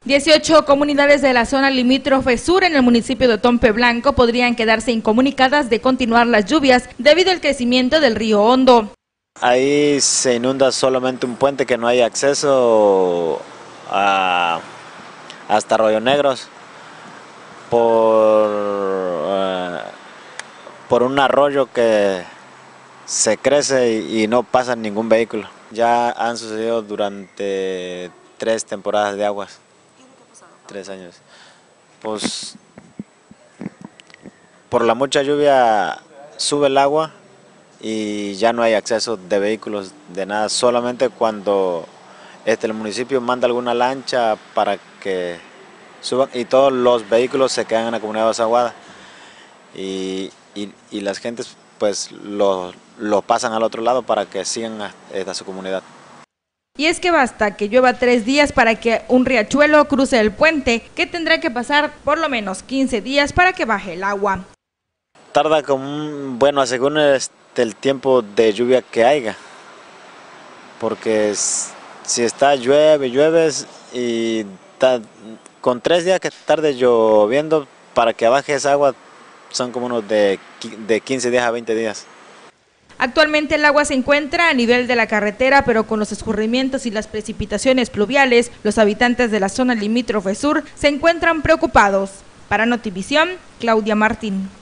18 comunidades de la zona limítrofe sur en el municipio de Otompe Blanco podrían quedarse incomunicadas de continuar las lluvias debido al crecimiento del río Hondo. Ahí se inunda solamente un puente que no hay acceso hasta Arroyo Negros por un arroyo que se crece y no pasa ningún vehículo. Ya han sucedido durante 3 temporadas de aguas. 3 años. Pues por la mucha lluvia sube el agua y ya no hay acceso de vehículos, de nada, solamente cuando el municipio manda alguna lancha para que suban y todos los vehículos se quedan en la comunidad de Osaguada y las gentes pues lo pasan al otro lado para que sigan a su comunidad. Y es que basta que llueva 3 días para que un riachuelo cruce el puente, que tendrá que pasar por lo menos 15 días para que baje el agua. Tarda como según el tiempo de lluvia que haya, porque si está llueve y con 3 días que tarde lloviendo para que baje esa agua son como unos de 15 días a 20 días. Actualmente el agua se encuentra a nivel de la carretera, pero con los escurrimientos y las precipitaciones pluviales, los habitantes de la zona limítrofe sur se encuentran preocupados. Para Notivisión, Claudia Martín.